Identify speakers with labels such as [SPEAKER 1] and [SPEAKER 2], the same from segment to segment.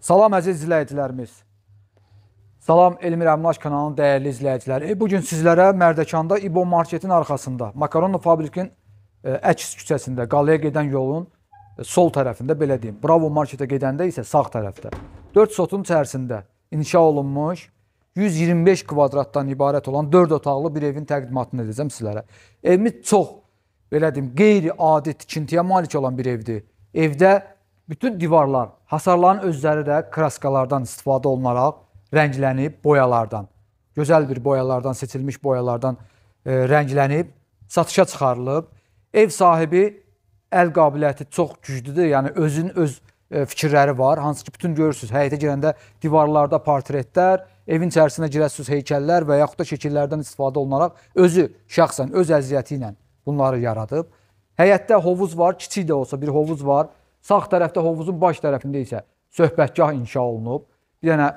[SPEAKER 1] Salam əziz izləyicilərimiz. Salam Elmir Əmlaş kanalının dəyərli izləyiciləri. Bugün sizlərə Mərdəkanda İbo marketin arxasında, Makaronlu fabrikin əks küçəsində, qalaya gedən yolun sol tərəfində, belə deyim, Bravo marketə gedəndə isə sağ tərəfdə 4 sotun içərisində inşa olunmuş 125 kvadratdan ibarət olan 4 otaqlı bir evin təqdimatını edəcəm sizlərə. Evimiz çox, belə deyim, qeyri-adi tikintiyə malik olan bir evdir. Evdə bütün divarlar, hasarların özləri də kraskalardan istifadə olunaraq rənglənib, boyalardan, gözəl bir boyalardan, seçilmiş boyalardan rənglənib, satışa çıxarılıb. Ev sahibi əl qabiliyyəti çox güclüdür, yəni özünün öz fikirləri var. Hansı ki, bütün görürsünüz, həyətə girəndə divarlarda portretlər, evin içərisinə girəsiniz heykəllər və yaxud da şəkillərdən istifadə olunaraq özü şəxsən, öz əziyyəti ilə bunları yaradıb. Həyətdə hovuz var, kiçik də olsa bir hovuz var. Sağ tərəfdə hovuzun baş tərəfində isə söhbətgah inşa olunub. Bir dənə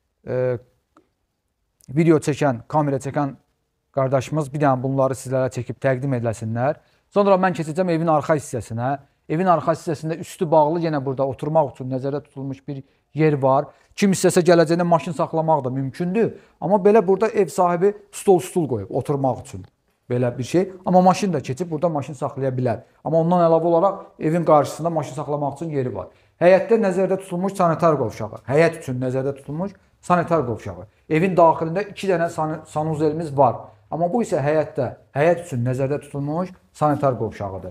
[SPEAKER 1] video çəkən, kamera çəkən qardaşımız bir dənə bunları sizlərə çəkib təqdim ediləsinlər. Sonra mən keçəcəm evin arxa hissəsinə. Evin arxa hissəsində üstü bağlı, yenə burada oturmaq üçün nəzərdə tutulmuş bir yer var. Kim istəsə gələcəyində maşın saxlamaq da mümkündür. Amma belə burada ev sahibi stol qoyub oturmaq üçün. Belə bir şey. Amma maşın da keçib burada maşın saxlaya bilər. Amma ondan əlavə olaraq evin qarşısında maşın saxlamaq üçün yeri var. Həyətdə nəzərdə tutulmuş sanitar qovşağı. Həyət üçün nəzərdə tutulmuş sanitar qovşağı. Evin daxilində 2 dənə sanuzelimiz var. Amma bu isə həyətdə, həyət üçün nəzərdə tutulmuş sanitar qovşağıdır.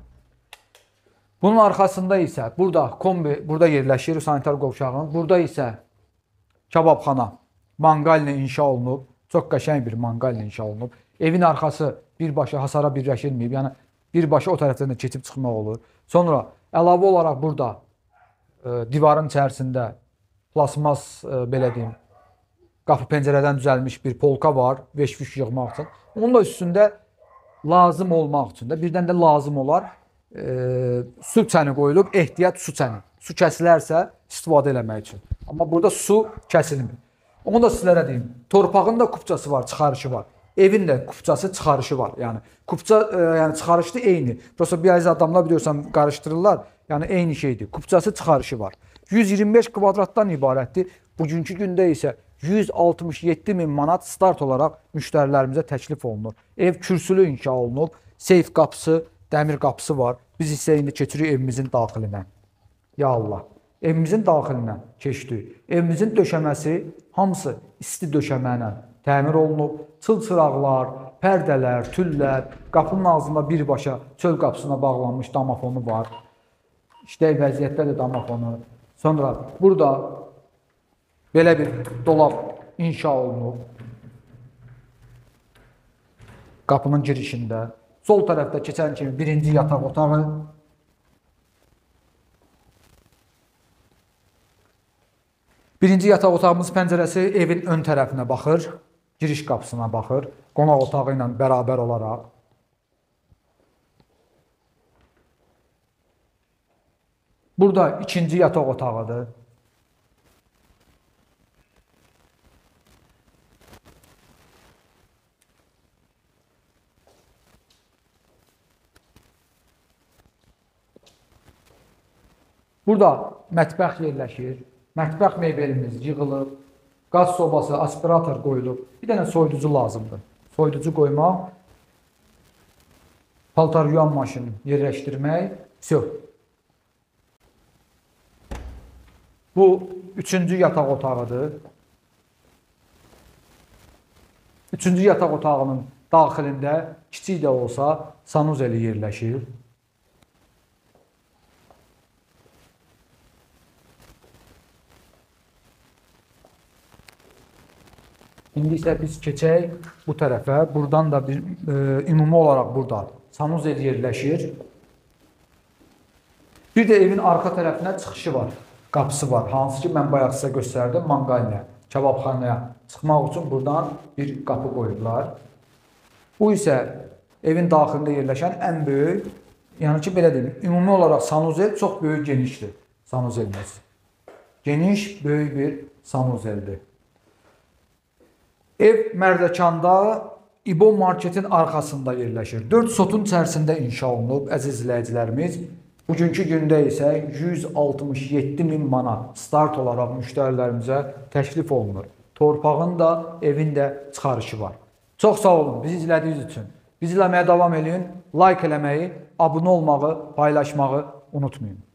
[SPEAKER 1] Bunun arxasında isə burada yerləşir sanitar qovşağının. Burada isə kababxana, manqallə inşa olunub. Çox qəşəng bir manqallə inşa olunub. Evin arxası birbaşa hasara birləşilməyib. Yəni birbaşa o tərəfdən də keçib çıxmaq olur. Sonra əlavə olaraq burada divarın içərisində plasmas, belə deyim, qapı pəncərədən düzəlmiş bir polka var, veş-füş yığmaq üçün. Onun da üstündə lazım olmaq üçün də birdən də lazım olar su çəni qoyulub, ehtiyat su çəni. Su kəsilərsə istifadə eləmək üçün. Amma burada su kəsilmir. Onu da sizlərə deyim. Torpağın da kupçası var, çıxarışı var. Evin də kupçası, çıxarışı var. Yəni kupça, yəni çıxarışı eyni. Prosta bir adamlar biliyorsan qarışdırırlar. Yəni eyni şeydir. Kupçası, çıxarışı var. 125 kvadratdan ibarətdir. Bugünkü gündə isə 167 min manat start olaraq müştərilərimizə təklif olunur. Ev kürsülü inşa olunub. Seyf qapısı, dəmir qapısı var. Biz isə indi keçirik evimizin daxilinə. Ya Allah. Evimizin daxilinə keçdik. Evimizin döşəməsi hamısı isti döşəmə ilə təmir olunub. Çılçıraqlar, pərdələr, tüllər, qapının ağzında birbaşa çöl qapısına bağlanmış damafonu var. İşte vəziyyətdə də damafonu. Sonra burada belə bir dolab inşa olunub. Qapının girişində. Sol tərəfdə keçən kimi birinci yataq otağı. Birinci yataq otağımız pəncərəsi evin ön tərəfinə baxır. Giriş qapısına baxır. Qonaq otağı ilə bərabər olaraq. Burada ikinci yataq otağıdır. Burada mətbəx yerləşir. Mətbəx mebelimiz yığılıb. Qaz sobası, aspirator qoyulub. Bir dənə soyuducu lazımdır. Soyuducu qoymaq, paltar yuyan maşını yerləşdirmək. Bu üçüncü yataq otağıdır. Üçüncü yataq otağının daxilində kiçik də olsa sanuzeli yerləşir. İndi isə biz keçək bu tərəfə. Buradan da bir ümumi olaraq burada sanuzel yerləşir. Bir də evin arxa tərəfinə çıxışı var, qapısı var. Hansı ki, mən bayaq sizə göstərdim, manqalya, kababxanaya çıxmaq üçün buradan bir qapı qoyublar. Bu isə evin daxilində yerləşən ən böyük, yəni ki, belə deyim, ümumi olaraq sanuzel çox böyük, genişdir. Sanuzelimiz. Geniş, böyük bir sanuzeldir. Ev Mərdəkanda İbo marketin arxasında yerləşir. 4 sotun içərisində inşa olunub, əziz izləyicilərimiz. Bugünkü gündə isə 167 min manat start olaraq müştərilərimizə təklif olunur. Torpağın da, evin də çıxarışı var. Çox sağ olun bizi izlədiyiniz üçün. Bizi izləməyə davam edin, like eləməyi, abunə olmağı, paylaşmağı unutmayın.